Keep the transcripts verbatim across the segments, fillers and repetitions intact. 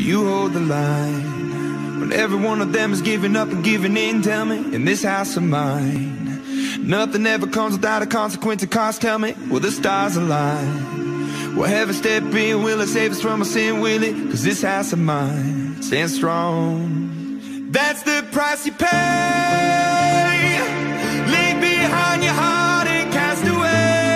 you hold the line. When every one of them is giving up and giving in, tell me, in this house of mine, nothing ever comes without a consequence of cost. Tell me, will the stars align? Will heaven step in? Will it save us from our sin? Will it? Cause this house of mine stands strong. That's the price you pay. Leave behind your heart and cast away.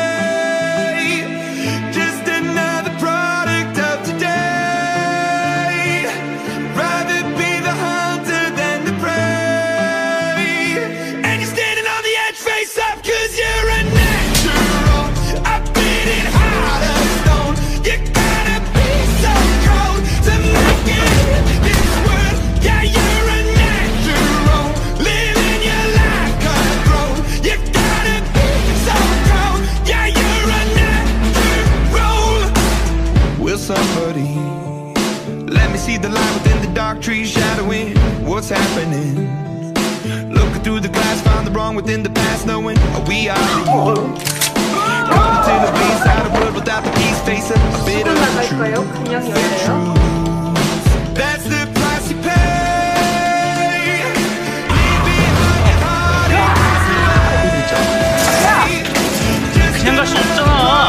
Just another product of today. Rather be the hunter than the prey. And you're standing on the edge, face up, cause you're a natural. I've been in heart of stone. You gotta be so cold to make it in this world. Yeah, you're a natural. Living your life control. You gotta be so cold. Yeah, you're a natural. Will somebody let me see the light within the dark trees shadowing what's happening? Looking through the glass, found the wrong within the past, knowing we are the youth. Coming to the beast, out of wood without the peace, face a bit of the truth. truth. That's the price you pay. Leave behind your heart and pass away. Just 그냥 갈 수 없잖아.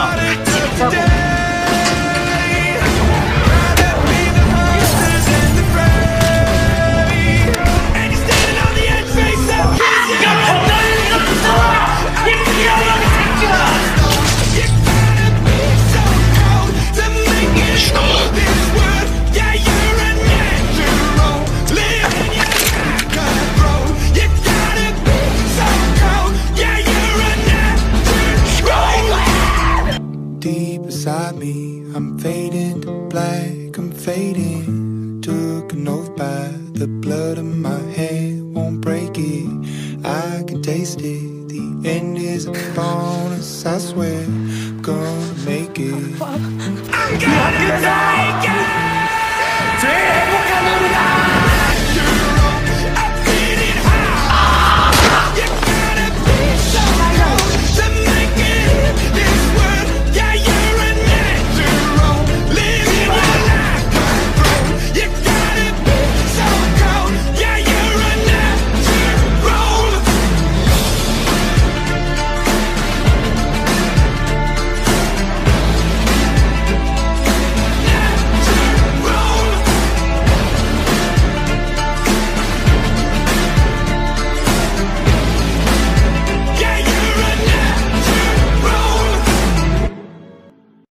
Deep beside me, I'm fading to black, I'm fading. Took an oath by the blood of my hand, won't break it, I can taste it. The end is a bonus, I swear, gonna make it. I'm gonna die!